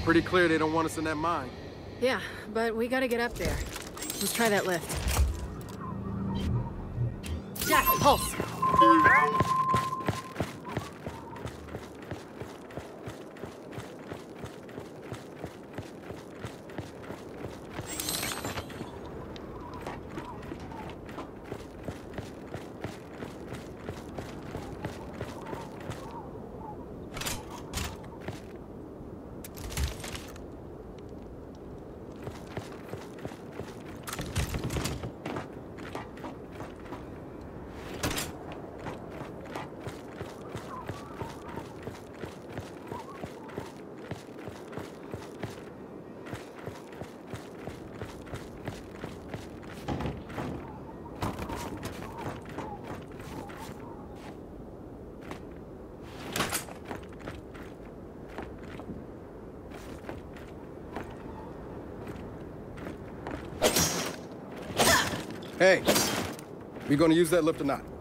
Pretty clear they don't want us in that mine. Yeah, but we gotta get up there. Let's try that lift. Jack, pulse! Hey, we gonna use that lift or not?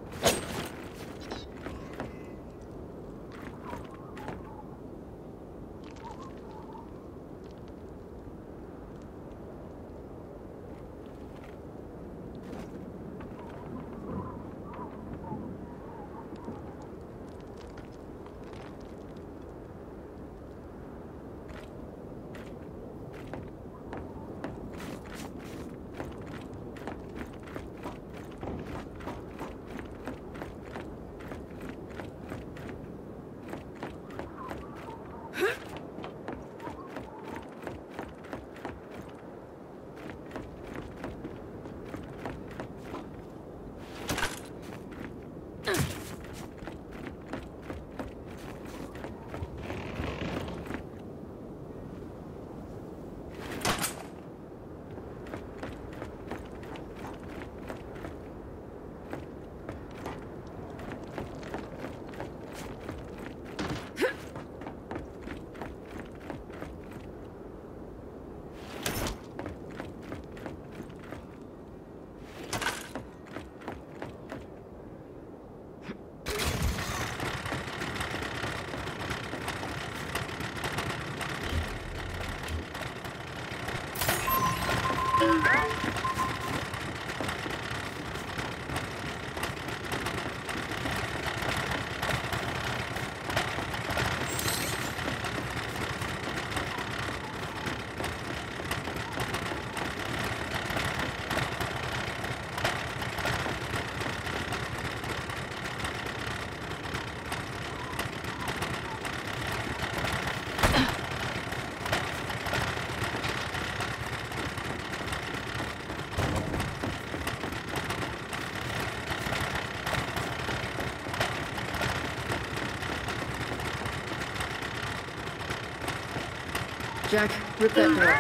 Jack, rip that door.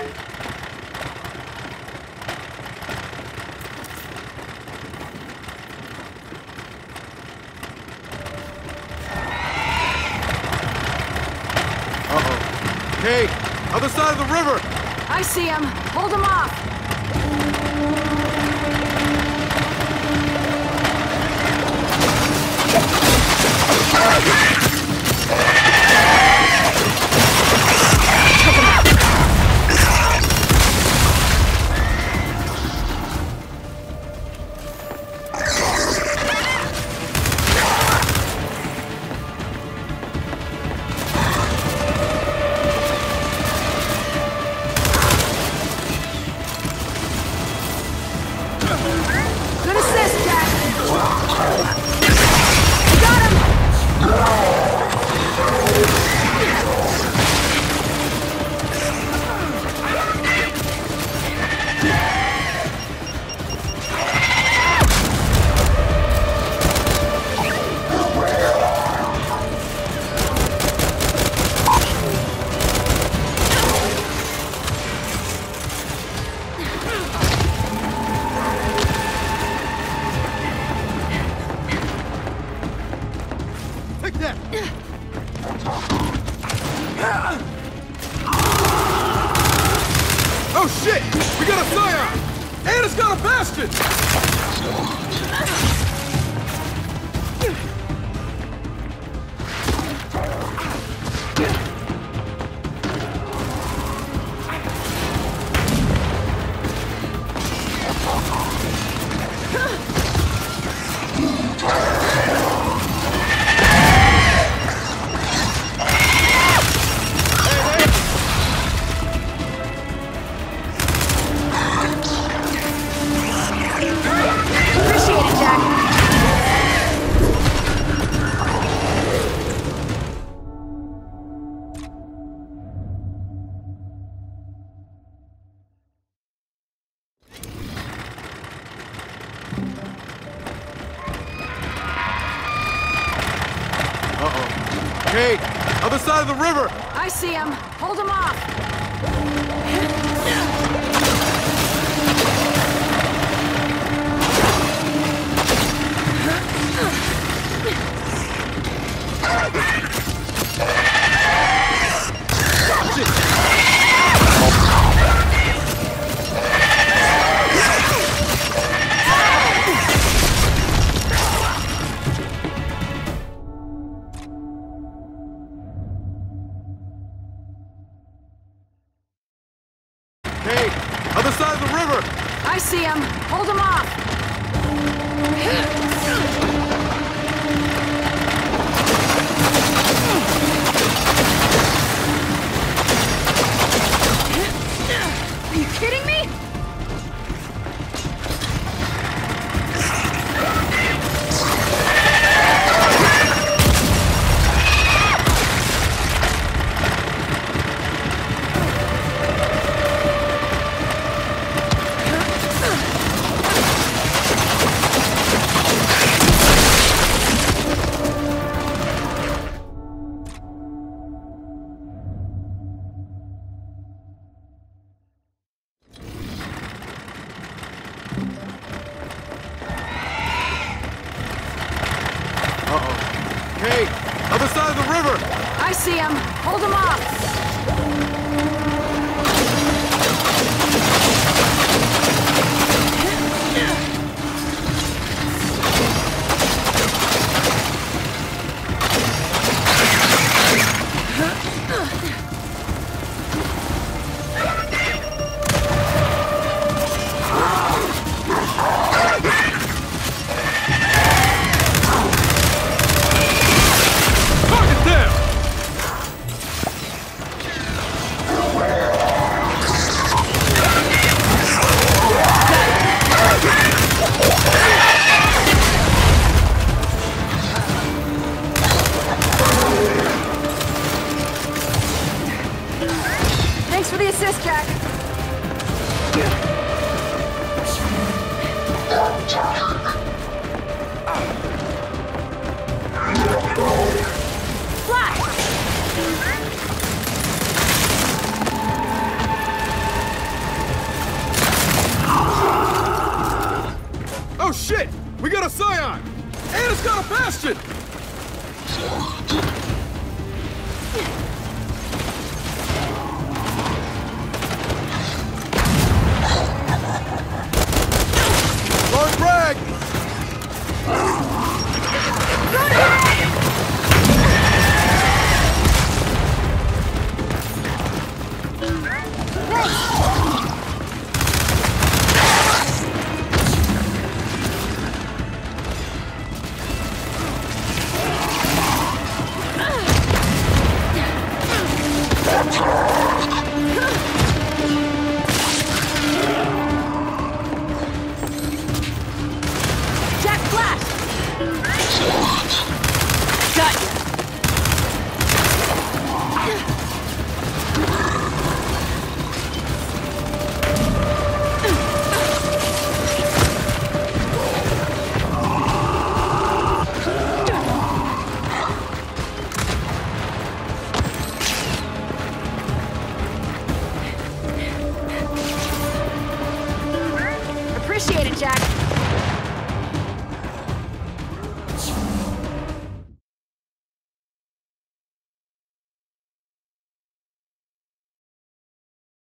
Uh-oh. Hey, other side of the river! I see him! Hold him off! Good assist, Jack! Got him! Take that! Oh shit! We got a Scion! And it's got a Bastion! Other side of the river! I see him. Hold him off. Hey, other side of the river! I see him. Hold him off. Are you kidding me? Hey, other side of the river! I see him. Hold him off. Target them! Thanks for the assist, Jack. Oh shit! We got a Scion! And it's got a Bastion! Lord Bragg! Jack Flash! Got you. Appreciate it, Jack.